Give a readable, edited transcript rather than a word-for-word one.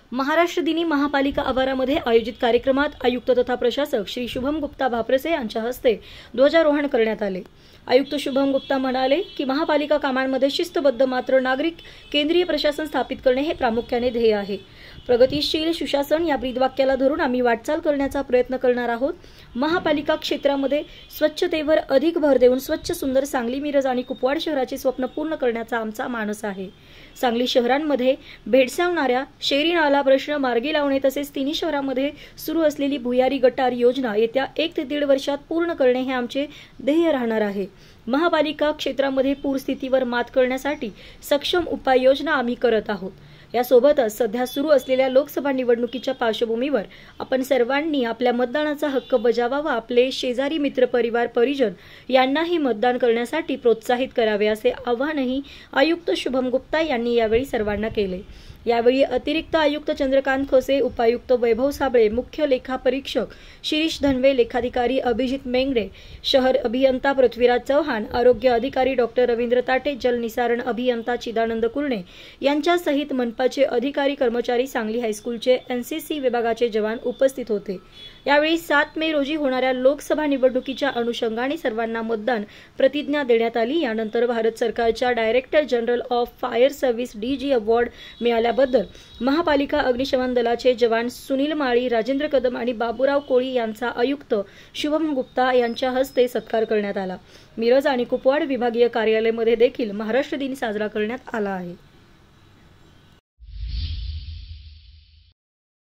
महाराष्ट्र दिनी महापालिका आवारामध्ये आयोजित कार्यक्रमात आयुक्त तथा प्रशासक श्री शुभम गुप्ता भापरसे यांच्या हस्ते ध्वजारोहण करण्यात आले। आयुक्त शुभम गुप्ता म्हणाले की महापालिका कामांमध्ये शिस्तबद्ध मात्र नागरिक केंद्रीय प्रशासन स्थापित करणे हे प्रामुख्याने ध्येय आहे। प्रगतिशील सुशासन या ब्रीदवाक्याला धरून आम्ही वाटचाल करण्याचा प्रयत्न करणार आहोत। महापालिका क्षेत्रामध्ये स्वच्छतेवर अधिक भर देऊन स्वच्छ सुंदर सांगली, मिरज आणि कुपवाड शहराचे स्वप्न पूर्ण करण्याचा आमचा मानस आहे। सांगली शहरांमध्ये भेडसावणाऱ्या शेरी नाला प्रश्न मार्गी लावणे तसेच तिन्ही शहरांमध्ये सुरू असलेली भुयारी गटार योजना येत्या 1 ते 1.5 वर्षात पूर्ण करणे हे आमचे ध्येय राहणार आहे। महापालिका क्षेत्रामध्ये पूरस्थितीवर मात करण्यासाठी सक्षम उपाययोजना आम्ही करत आहोत। यासोबतच सध्या सुरू असलेल्या लोकसभा निवडणुकीच्या पार्श्वभूमीवर आपण सर्वांनी आपल्या मतदानाचा हक्क बजावावा, आपले शेजारी, मित्र, परिवार, परिजन यांनाही मतदान करण्यासाठी प्रोत्साहित करावे असे आवाहनही आयुक्त शुभम गुप्ता यांनी यावेळी सर्वांना केले। यावेळी अतिरिक्त आयुक्त चंद्रकांत खोसे, उपायुक्त वैभव साबळे, मुख्य लेखापरीक्षक शिरीष धनवे, लेखाधिकारी अभिजित मेंगडे, शहर अभियंता पृथ्वीराज चव्हाण, आरोग्य अधिकारी डॉक्टर रवींद्र ताटे, जल निसारण अभियंता चिदानंद कुर्णे यांच्यासहित मनपाचे अधिकारी, कर्मचारी, सांगली हायस्कूलचे एनसीसी विभागाचे जवान उपस्थित होते। यावेळी 7 मे रोजी होणाऱ्या लोकसभा निवडणुकीच्या अनुषंगाने सर्वांना मतदान प्रतिज्ञा देण्यात आली। यानंतर भारत सरकारच्या director general of fire service DG award मिळाल्याबद्दल महापालिका अग्निशमन दलाचे जवान सुनील माळी, राजेंद्र कदम आणि बाबूराव कोळी यांचा आयुक्त शुभम गुप्ता यांच्या हस्ते सत्कार करण्यात आला। मिरज आणि कुपवाड विभागीय कार्यालयामध्ये देखील महाराष्ट्र दिन साजरा करण्यात आला आहे।